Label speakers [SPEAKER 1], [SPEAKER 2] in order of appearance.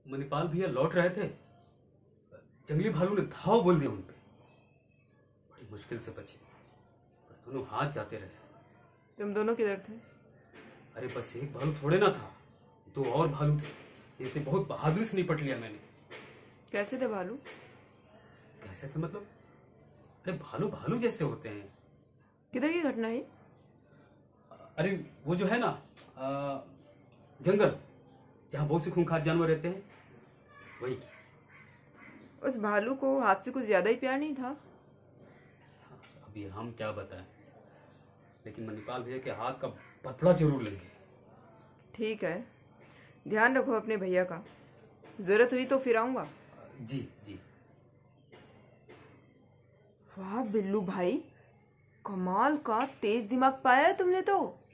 [SPEAKER 1] मणिपाल भैया लौट रहे थे, जंगली भालू ने धाव बोल दिया उन पे। बड़ी मुश्किल से बचे, पर दोनों हाथ जाते रहे।
[SPEAKER 2] तुम दोनों किधर थे?
[SPEAKER 1] अरे बस एक भालू थोड़े ना था, दो और भालू थे, जिनसे बहुत बहादुरी से निपट लिया मैंने।
[SPEAKER 2] कैसे थे भालू?
[SPEAKER 1] कैसे थे मतलब? अरे भालू भालू जैसे होते हैं।
[SPEAKER 2] किधर की घटना है?
[SPEAKER 1] अरे वो जो है ना, जंगल जहाँ बहुत से खूंखार जानवर रहते हैं, वही।
[SPEAKER 2] उस भालू को हाथ से कुछ ज्यादा ही प्यार नहीं था?
[SPEAKER 1] अभी हम क्या बताएं, लेकिन मणिपाल भैया के हाथ का बदला जरूर लेंगे।
[SPEAKER 2] ठीक है, ध्यान रखो अपने भैया का, जरूरत हुई तो फिर आऊंगा।
[SPEAKER 1] जी जी।
[SPEAKER 2] वाह बिल्लू भाई, कमाल का तेज दिमाग पाया है तुमने तो।